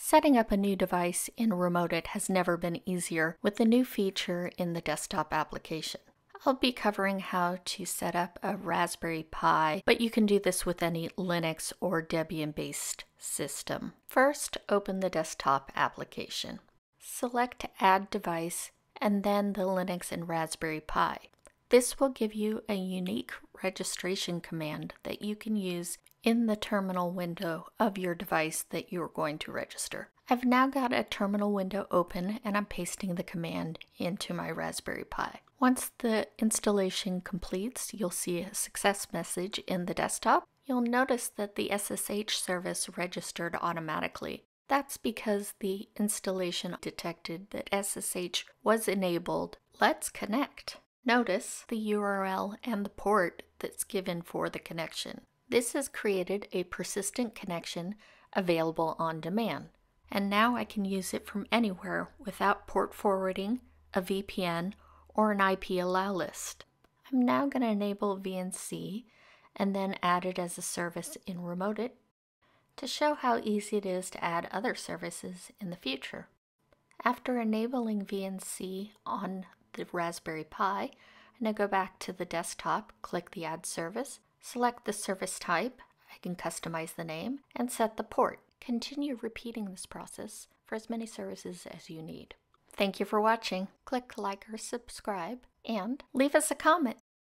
Setting up a new device in Remote.It has never been easier with the new feature in the desktop application. I'll be covering how to set up a Raspberry Pi, but you can do this with any Linux or Debian-based system. First, open the desktop application. Select Add Device and then the Linux and Raspberry Pi. This will give you a unique registration command that you can use in the terminal window of your device that you're going to register. I've now got a terminal window open and I'm pasting the command into my Raspberry Pi. Once the installation completes, you'll see a success message in the desktop. You'll notice that the SSH service registered automatically. That's because the installation detected that SSH was enabled. Let's connect. Notice the URL and the port that's given for the connection. This has created a persistent connection available on demand. And now I can use it from anywhere without port forwarding, a VPN, or an IP allow list. I'm now going to enable VNC and then add it as a service in Remote.It to show how easy it is to add other services in the future. After enabling VNC on the Raspberry Pi, I'm going to go back to the desktop, click the Add Service, select the service type, I can customize the name, and set the port. Continue repeating this process for as many services as you need. Thank you for watching. Click like or subscribe, and leave us a comment.